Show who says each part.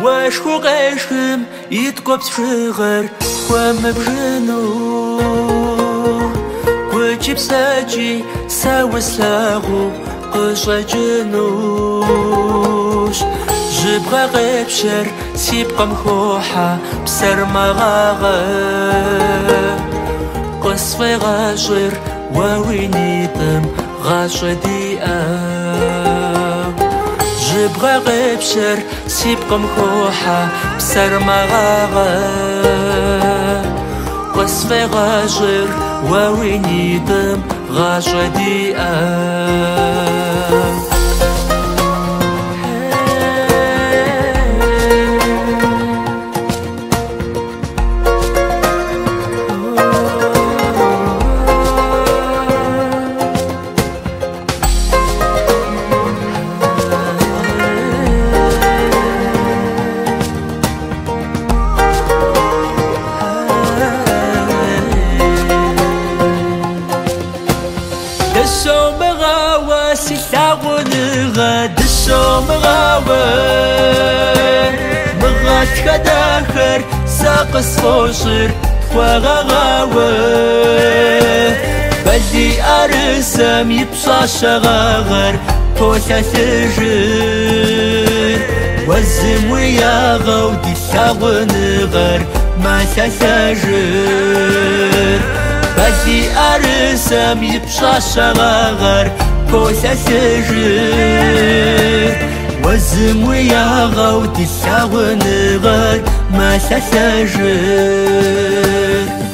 Speaker 1: واشكو غيشم يتقب شغر ومبجنو وجيب ساجي ساوسلاغو قشجنوش جبغا غيبشر سيبقى مخوحة بسر مغاغا قصفي غاشر ووينيتم غاشديئة جبغا غيبشر سيبقى مخوحة بسر مغاغا قصفي غاشر ووينيتم غاشديئة دسو مغاوى سلاغون دسو مغاوى مغاش كداخر ساقس فوشر وغاوى بدي أرسم يبصى شغاغر بوتا تجر وزم ويا غودي ساغون غر ما تسجر بدي أرسم يبصى شغاغر بوتا تجر وزم ويا غودي ساغون غر ما تسجر